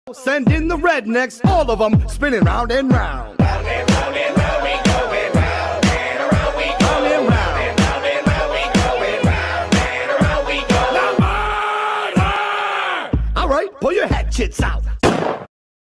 Send in the rednecks, all of them spinning round and round. Round and round and round we going round and around we go. Round and round. Round and round we going round and around we go. All right, pull your hatchets out.